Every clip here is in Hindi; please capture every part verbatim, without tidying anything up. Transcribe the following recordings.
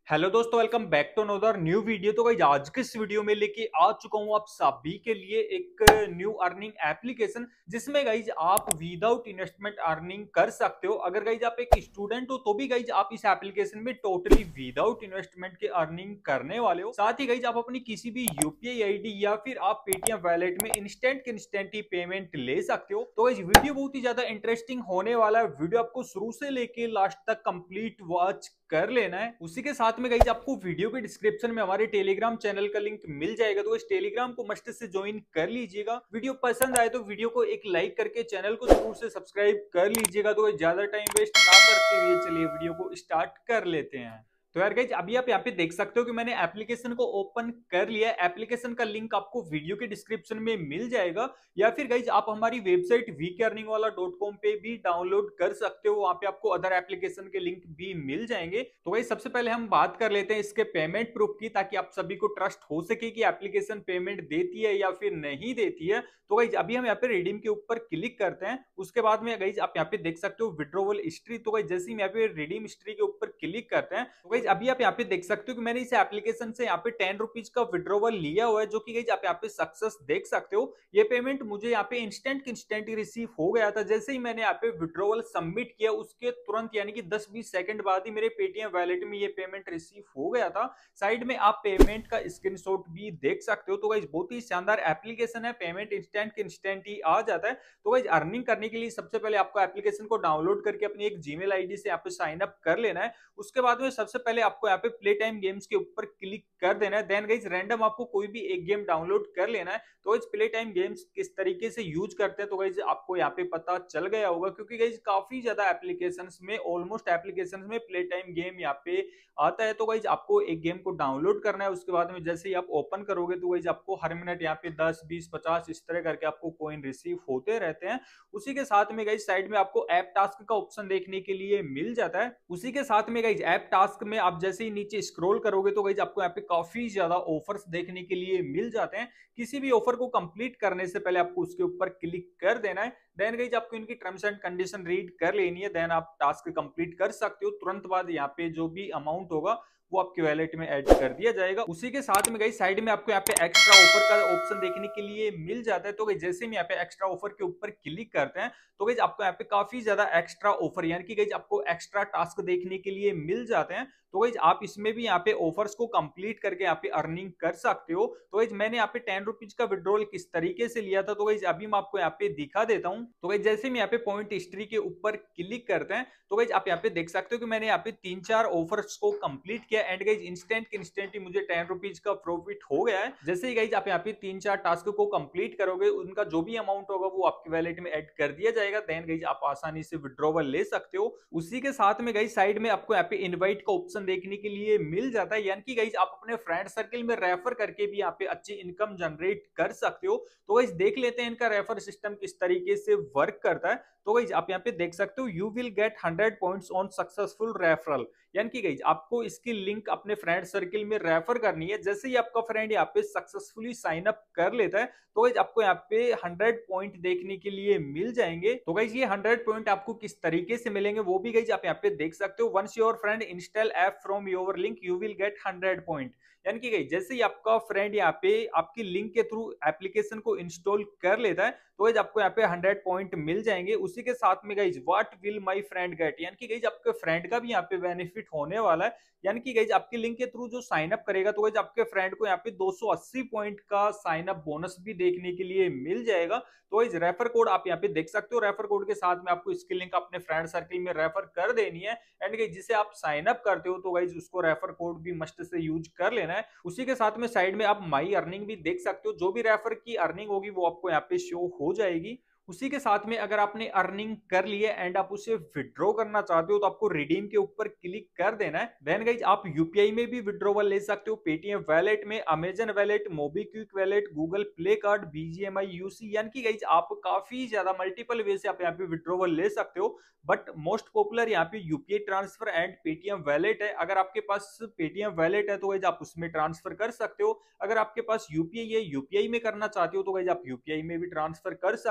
हेलो दोस्तों, welcome back to another new video. तो गाइस आज के इस वीडियो में लेके आ चुका हूं आप सभी के लिए एक न्यू अर्निंग एप्लीकेशन, जिसमें गाइस आप विदाउट इन्वेस्टमेंट अर्निंग कर सकते हो। अगर गाइस आप एक स्टूडेंट हो तो भी गाइस आप इस एप्लीकेशन में टोटली विदाउट इन्वेस्टमेंट के अर्निंग करने वाले हो। साथ ही गाइस आप अपनी किसी भी यूपीआई आईडी या फिर आप पेटीएम वैलेट में इंस्टेंट के इंस्टेंट ही पेमेंट ले सकते हो। तो गाइस वीडियो बहुत ही ज्यादा इंटरेस्टिंग होने वाला है। वीडियो आपको शुरू से लेके लास्ट तक कंप्लीट वॉच कर लेना है। उसी के साथ में गाइस आपको वीडियो के डिस्क्रिप्शन में हमारे टेलीग्राम चैनल का लिंक मिल जाएगा, तो इस टेलीग्राम को मस्ट से ज्वाइन कर लीजिएगा। वीडियो पसंद आए तो वीडियो को एक लाइक करके चैनल को जरूर से सब्सक्राइब कर लीजिएगा। तो ज्यादा टाइम वेस्ट ना करते हुए चलिए वीडियो को स्टार्ट कर लेते हैं। तो यार गाइज अभी आप यहाँ पे देख सकते हो कि मैंने एप्लीकेशन को ओपन कर लिया है। एप्लीकेशन का लिंक आपको वीडियो के डिस्क्रिप्शन में मिल जाएगा, या फिर गाइज आप हमारी वेबसाइट वी के अर्निंग वाला डॉट कॉम पे भी डाउनलोड कर सकते हो। वहां पे आपको अदर एप्लीकेशन के लिंक भी मिल जाएंगे। तो गाइज सबसे पहले हम बात कर लेते हैं इसके पेमेंट प्रूफ की, ताकि आप सभी को ट्रस्ट हो सके कि एप्लीकेशन पेमेंट देती है या फिर नहीं देती है। तो गाइज अभी हम यहाँ पे रिडीम के ऊपर क्लिक करते हैं। उसके बाद में गाइज आप यहाँ पे देख सकते हो विड्रॉवल हिस्ट्री। तो गाइज जैसे ही यहाँ पे रिडीम हिस्ट्री के ऊपर क्लिक करते हैं तो गाइज अभी आप यहाँ पे देख सकते हो कि मैंने इस एप्लीकेशन से यहाँ पे टेन रुपीज का विड्रॉवल लिया हुआ है, जो कि गाइज आप यहाँ पे सक्सेस देख सकते हो। ये पेमेंट मुझे यहाँ पे इंस्टेंट इंस्टेंट ही रिसीव हो गया था। जैसे ही मैंने यहाँ पे विड्रॉवल सबमिट किया उसके तुरंत यानी कि दस बीस सेकंड बाद ही मेरे पेटीएम वैलेट में ये पेमेंट रिसीव हो गया था। साइड में आप पेमेंट का स्क्रीनशॉट भी देख सकते हो। तो गाइज बहुत ही शानदार एप्लीकेशन है, पेमेंट इंस्टेंट इंस्टेंट ही आ जाता है। तो गाइज अर्निंग करने के लिए सबसे पहले आपको एप्लीकेशन को डाउनलोड करके अपनी एक जीमेल आईडी से यहाँ पे साइन अप कर लेना है। उसके बाद में सबसे पहले आपको यहाँ पे प्ले टाइम गेम्स के ऊपर क्लिक कर देना है। देन गाइज रैंडम आपको कोई भी एक गेम डाउनलोड कर लेना है। तो गाइज प्ले टाइम गेम्स किस तरीके से यूज करते हैं तो गाइज आपको यहाँ पे पता चल गया होगा, क्योंकि गाइज काफी ज्यादा एप्लीकेशंस में ऑलमोस्ट एप्लीकेशंस में प्ले टाइम गेम यहाँ पे आता है। तो गाइज आपको एक गेम को डाउनलोड करना है। उसके बाद में जैसे ही आप ओपन करोगे तो गाइज आपको हर मिनट यहाँ पे दस बीस पचास इस तरह करके आपको कॉइन रिसीव होते रहते हैं। उसी के साथ में गाइज साइड में आपको ऐप टास्क का ऑप्शन देखने के लिए मिल जाता है। उसी के साथ में गाइज ऐप टास्क में आप जैसे ही नीचे स्क्रॉल करोगे तो गाइज आपको यहाँ पे काफी ज्यादा ऑफर्स देखने के लिए मिल जाते हैं। किसी भी ऑफर को कंप्लीट करने से पहले आपको उसके ऊपर क्लिक कर देना है। देन गाइज आपको इनकी टर्म्स एंड कंडीशन रीड कर लेनी है। देन आप टास्क कंप्लीट कर सकते हो। तुरंत बाद यहाँ पे जो भी अमाउंट होगा वो आपके वैलेट में ऐड कर दिया जाएगा। उसी के साथ में गाइस साइड में आपको यहाँ पे एक्स्ट्रा ऑफर का ऑप्शन देखने के लिए मिल जाता है। तो गाइस जैसे हम यहाँ पे एक्स्ट्रा ऑफर के ऊपर क्लिक करते हैं तो गाइस आपको यहाँ पे काफी ज्यादा एक्स्ट्रा ऑफर यानी कि गाइस आपको एक्स्ट्रा टास्क देखने के लिए मिल जाते हैं। तो गाइस आप इसमें भी यहाँ पे ऑफर्स को कंप्लीट करके यहाँ पे अर्निंग कर सकते हो। तो गाइस मैंने यहाँ पे टेन रुपीज का विड्रॉल किस तरीके से लिया था तो गाइस अभी मैं आपको यहाँ पे दिखा देता हूँ। तो गाइस जैसे हम यहाँ पे पॉइंट हिस्ट्री के ऊपर क्लिक करते हैं तो गाइस आप यहाँ पे देख सकते हो कि मैंने यहाँ पे तीन चार ऑफर्स को कंप्लीट किया एंड गाइस इंस्टेंट इंस्टेंट ही मुझे टेन रुपीज का प्रॉफिट हो गया है। जैसे ही गाइस आप यहाँ पे तीन चार टास्क को कंप्लीट करोगे उनका जो भी अमाउंट होगा वो आपके वैलेट में ऐड कर दिया जाएगा। देन गाइस आप आसानी से विड्रॉवल ले सकते हो। उसी के साथ में गाइस साइड में आपको यहाँ पे इनवाइट का ऑप्शन देखने के लिए मिल जाता है, यानी कि गाइस आप अपने फ्रेंड सर्कल में रेफर करके भी यहाँ पे अच्छी इनकम जनरेट कर सकते हो। तो गाइस देख लेते हैं इनका रेफर सिस्टम किस तरीके से वर्क करता है। तो गाइस आप यहाँ पे देख सकते हो you will get hundred points on successful referral, यानी कि गाइस आपको इसकी लिंक अपने फ्रेंड सर्कल में रेफर करनी है। जैसे ही आपका फ्रेंड यहाँ पे सक्सेसफुली साइन अप कर लेता है तो गाइस आपको यहाँ पे हंड्रेड पॉइंट देखने के लिए मिल जाएंगे। तो गाइस ये हंड्रेड पॉइंट आपको किस तरीके से मिलेंगे वो भी गाइस आप यहाँ पे देख सकते हो। Once your friend install app from your link you will get hundred point, यानी कि गाइस जैसे ही आपका फ्रेंड यहाँ पे आपकी लिंक के थ्रू एप्लीकेशन को इंस्टॉल कर लेता है तो गाइस आपको यहाँ पे हंड्रेड पॉइंट मिल जाएंगे। उसी के साथ में guys what will my friend get, यानी कि गाइस आपके फ्रेंड का भी यहाँ पे बेनिफिट होने वाला है। यानी कि गाइस आपकी लिंक के थ्रू जो साइन अप करेगा तो गाइस आपके फ्रेंड को यहाँ पे दो सौ अस्सी पॉइंट का साइन अप बोनस भी देखने के लिए मिल जाएगा। तो गाइस रेफर कोड आप यहाँ पे देख सकते हो। रेफर कोड के साथ में आपको इसकी लिंक अपने फ्रेंड सर्कल में रेफर कर देनी है एंड गाइस जिसे आप साइन अप करते हो तो गाइस उसको रेफर कोड भी मस्ट से यूज कर लेना है। उसी के साथ में साइड में आप माई अर्निंग भी देख सकते हो। जो भी रेफर की अर्निंग होगी वो आपको यहाँ पे शो हो जाएगी। उसी के साथ में अगर आपने अर्निंग कर ली है एंड आप उसे विड्रॉ करना चाहते हो तो आपको रिडीम के ऊपर क्लिक कर देना है। देन गाइज आप यूपीआई में भी विड्रॉवल ले सकते हो, पेटीएम वैलेट में, Amazon wallet, MobiKwik wallet, Google Play card, BGMI UC, यानी कि गाइज आप काफी ज्यादा मल्टीपल वे से आप यहाँ पे विड्रॉवल ले सकते हो। बट मोस्ट पॉपुलर यहाँ पे UPI transfer and Paytm wallet है। अगर आपके पास पेटीएम वैलेट है तो गाइज आप उसमें ट्रांसफर कर सकते हो। अगर आपके पास यूपीआई है, यूपीआई में करना चाहते हो तो गाइज आप यूपीआई में भी ट्रांसफर कर सकते हो।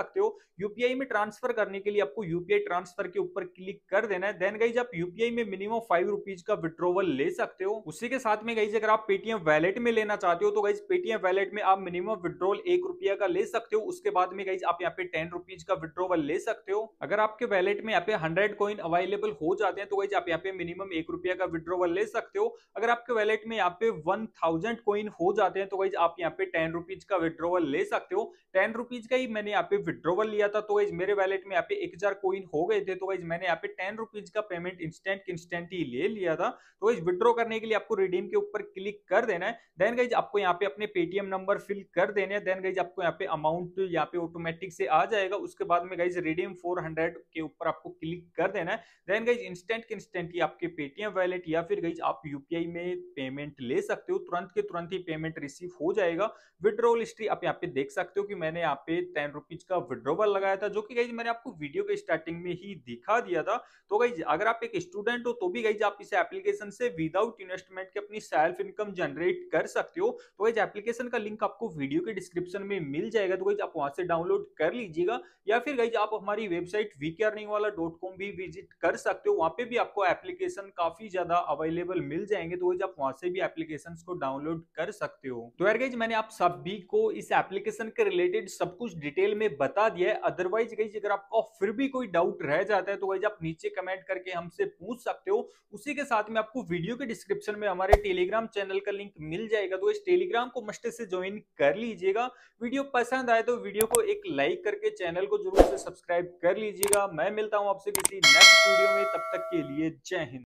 यूपीआई में ट्रांसफर करने के लिए आपको यूपीआई ट्रांसफर के ऊपर क्लिक कर देना है। देन गाइज आप यूपीआई में मिनिमम फाइव रुपीज का विड्रॉवल ले सकते हो। उसी के साथ में गाइज अगर आप पेटीएम वैलेट में लेना चाहते हो तो गाइज पेटीएम वैलेट में आप मिनिमम विड्रॉवल एक रुपया का ले सकते हो। उसके बाद में गाइज आप यहाँ पे टेन रुपीज का विड्रॉवल ले सकते हो। अगर आपके वैलेट में यहाँ पे हंड्रेड कॉइन अवेलेबल हो जाते हैं तो गाइज आप यहाँ पे मिनिमम एक रुपया का विड्रॉवल ले सकते हो। अगर आपके वैलेट में यहाँ पे वन थाउजेंड कॉइन हो जाते हैं तो गाइज आप यहाँ पे टेन रुपीज का विड्रॉवल ले सकते हो। टेन रुपीज का ही मैंने यहाँ पे विड्रॉवल लिया था तो गाइज मेरे वैलेट में यहाँ पे एक हजार कॉइन हो गए थे तो गाइज मैंने यहाँ पे टेन रुपीज का पेमेंट इंस्टेंट इंस्टेंट ही ले लिया था। तो गाइज विड्रॉ करने के लिए आपको रिडीम के ऊपर क्लिक कर देना है। देन गाइज आपको यहाँ पे अपने पेटीएम नंबर फिल कर देने हैं। देन गाइज आपको यहाँ पे अमाउंट यहाँ पे ऑटोमेटिक से आ जाएगा। उसके बाद में गाइज रिडीम फोर हंड्रेड के ऊपर आपको क्लिक कर देना है। देन गाइज इंस्टेंट इंस्टेंट ही आपके पेटीएम वैलेट या फिर गाइज आप यूपीआई में पेमेंट ले सकते हो। तुरंत के तुरंत ही पेमेंट रिसीव हो जाएगा। विड्रॉवल हिस्ट्री आप यहाँ पे देख सकते हो कि मैंने यहाँ पे टेन रुपीज का विड्रॉवल लगाया था जो कि गाइज मैंने आपको वीडियो के स्टार्टिंग में ही दिखा दिया था। तो गाइज अगर आप एक स्टूडेंट हो तो भी गाइज आप इस एप्लीकेशन से विदाउट इन्वेस्टमेंट के अपनी सेल्फ इनकम जनरेट कर सकते हो। तो गाइज एप्लीकेशन का लिंक आपको वीडियो के डिस्क्रिप्शन में मिल जाएगा तो गाइज आप वहां से डाउनलोड कर लीजिएगा या फिर गाइज आप हमारी वेबसाइट वीके अर्निंग वाला डॉट कॉम भी विजिट कर सकते हो। वहां पे भी आपको एप्लीकेशन काफी ज्यादा अवेलेबल मिल जाएंगे तो गाइज आप वहां से भी एप्लीकेशन को डाउनलोड कर सकते हो। तो यार गाइज मैंने आप सभी को इस एप्लीकेशन के रिलेटेड सब कुछ डिटेल में बता दिया है। अदरवाइज गाइज अगर आपको फिर भी कोई डाउट रह जाता है तो गाइज आप नीचे कमेंट करके हमसे पूछ सकते हो। उसी के साथ में आपको वीडियो के डिस्क्रिप्शन में हमारे टेलीग्राम चैनल का लिंक मिल जाएगा तो इस टेलीग्राम को मस्ट से ज्वाइन कर लीजिएगा। वीडियो पसंद आए तो वीडियो को एक लाइक करके चैनल को जरूर से सब्सक्राइब कर लीजिएगा। मैं मिलता हूं आपसे किसी नेक्स्ट वीडियो में, तब तक के लिए जय हिंद।